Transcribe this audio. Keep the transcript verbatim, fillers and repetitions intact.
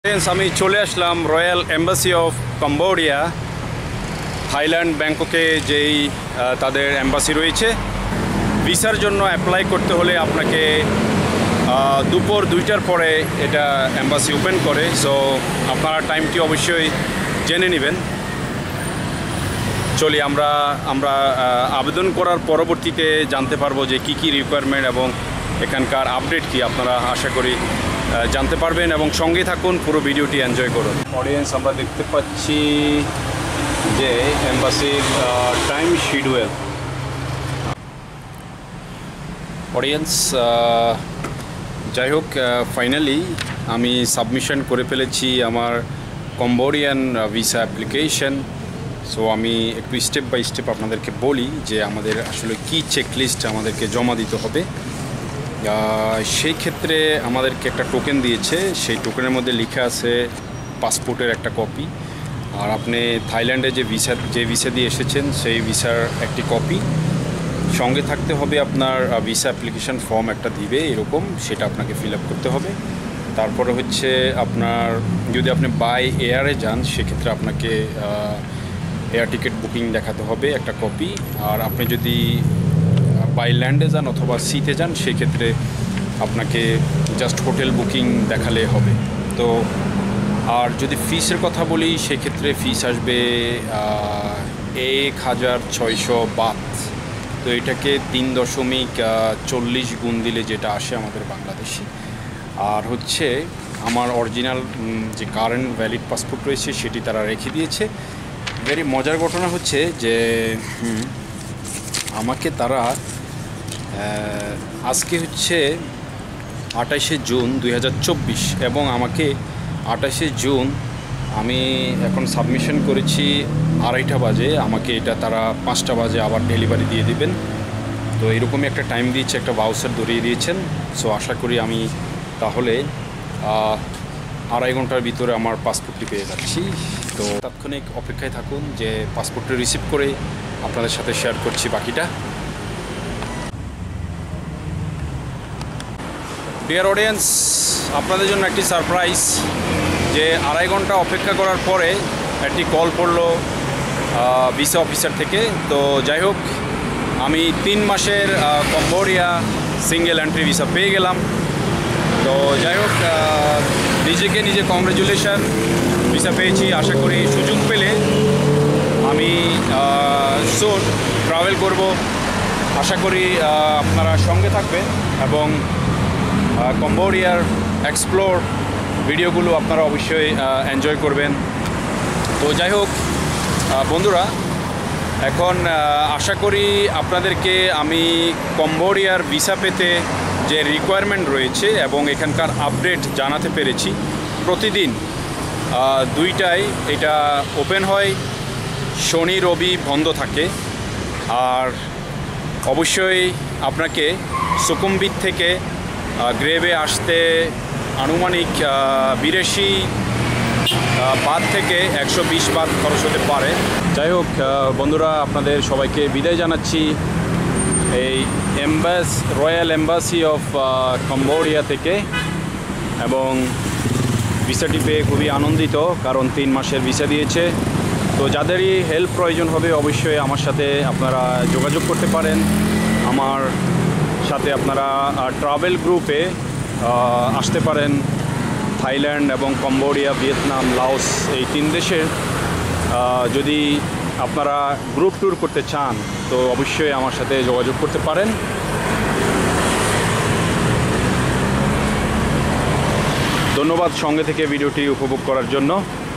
আমি চলে আসলাম royal embassy of Cambodia, Thailand ব্যাংককে যেই তাদের এম্বাসি রয়েছে। ভিসার জন্য অ্যাপ্লাই করতে হলে আপনাকে দুপুর দুইটার পরে এটা এম্বাসি ওপেন করে, সো আপনারা টাইমটি অবশ্যই জেনে নেবেন। চলি আমরা আমরা আবেদন করার পরবর্তীতে জানতে পারবো যে কি কি রিকোয়ারমেন্ট এবং এখানকার আপডেট কি আপনারা আশা করি জানতে পারবেন, এবং সঙ্গে থাকুন, পুরো ভিডিওটি এনজয় করুন। অডিয়েন্স, আমরা দেখতে পাচ্ছি যে এম্বাসির টাইম শিডিউল। অডিয়েন্স, যাই হোক, ফাইনালি আমি সাবমিশন করে ফেলেছি আমার কম্বোডিয়ান ভিসা অ্যাপ্লিকেশন। সো আমি একটু স্টেপ বাই স্টেপ আপনাদেরকে বলি যে আমাদের আসলে কি চেকলিস্ট আমাদেরকে জমা দিতে হবে। সেই ক্ষেত্রে আমাদেরকে একটা টোকেন দিয়েছে, সেই টোকেনের মধ্যে লেখা আছে পাসপোর্টের একটা কপি, আর আপনি থাইল্যান্ডে যে ভিসা যে ভিসা দিয়ে এসেছেন সেই ভিসার একটি কপি, সঙ্গে থাকতে হবে আপনার ভিসা অ্যাপ্লিকেশন ফর্ম একটা দিবে এরকম, সেটা আপনাকে ফিল আপ করতে হবে। তারপরে হচ্ছে আপনার যদি আপনি বাই এয়ারে যান সেক্ষেত্রে আপনাকে এয়ার টিকিট বুকিং দেখাতে হবে একটা কপি, আর আপনি যদি বাই ল্যান্ডে যান অথবা সিতে যান সেক্ষেত্রে আপনাকে জাস্ট হোটেল বুকিং দেখালে হবে। তো আর যদি ফিসের কথা বলি সেক্ষেত্রে ফিস আসবে এক হাজার ছয়শো বাত। তো এটাকে তিন দশমিক চল্লিশ গুণ দিলে যেটা আসে আমাদের বাংলাদেশি। আর হচ্ছে আমার অরিজিনাল যে কারেন্ট ভ্যালিড পাসপোর্ট রয়েছে সেটি তারা রেখে দিয়েছে। ভেরি মজার ঘটনা হচ্ছে যে আমাকে তারা আজকে হচ্ছে আঠাশে জুন দুই হাজার চব্বিশ এবং আমাকে আঠাশে জুন আমি এখন সাবমিশন করেছি আড়াইটা বাজে, আমাকে এটা তারা পাঁচটা বাজে আবার ডেলিভারি দিয়ে দিবেন। তো এরকমই একটা টাইম দিয়েছে, একটা ভাউচার ধরিয়ে দিয়েছেন। সো আশা করি আমি তাহলে আড়াই ঘন্টার ভিতরে আমার পাসপোর্টটি পেয়ে যাচ্ছি। তো তাৎক্ষণিক অপেক্ষায় থাকুন যে পাসপোর্টটি রিসিভ করে আপনাদের সাথে শেয়ার করছি বাকিটা। ডিয়ার অডিয়েন্স, আপনাদের জন্য একটি সারপ্রাইজ, যে আড়াই ঘন্টা অপেক্ষা করার পরে একটি কল পড়লো ভিসা অফিসার থেকে। তো যাই হোক, আমি তিন মাসের কম্বোডিয়া সিঙ্গেল এন্ট্রি ভিসা পেয়ে গেলাম। তো যাই হোক, নিজেকে নিজে কংগ্রেচুলেশন, ভিসা পেয়েছি। আশা করি সুযোগ পেলে আমি সুন ট্রাভেল করব। আশা করি আপনারা সঙ্গে থাকবেন এবং কম্বোডিয়ার এক্সপ্লোর ভিডিওগুলো আপনারা অবশ্যই এনজয় করবেন। তো যাই হোক বন্ধুরা, এখন আশা করি আপনাদেরকে আমি কম্বোডিয়ার ভিসা পেতে যে রিকোয়ারমেন্ট রয়েছে এবং এখানকার আপডেট জানাতে পেরেছি। প্রতিদিন দুইটায় এটা ওপেন হয়, শনি রবি বন্ধ থাকে। আর অবশ্যই আপনাকে সুকুমবিট থেকে গ্রেভে আসতে আনুমানিক বিরাশি বাদ থেকে একশো বিশ বাদ খরচ হতে পারে। যাই হোক বন্ধুরা, আপনাদের সবাইকে বিদায় জানাচ্ছি এই এম্বাস রয়্যাল এম্বাসি অফ কম্বোডিয়া থেকে, এবং ভিসাটি পেয়ে খুবই আনন্দিত, কারণ তিন মাসের ভিসা দিয়েছে। তো যাদেরই হেল্প প্রয়োজন হবে অবশ্যই আমার সাথে আপনারা যোগাযোগ করতে পারেন। আমার সাথে আপনারা ট্রাভেল গ্রুপে আসতে পারেন। থাইল্যান্ড এবং কম্বোডিয়া, ভিয়েতনাম, লাওস এই তিন দেশের যদি আপনারা গ্রুপ ট্যুর করতে চান তো অবশ্যই আমার সাথে যোগাযোগ করতে পারেন। ধন্যবাদ সঙ্গে থেকে ভিডিওটি উপভোগ করার জন্য।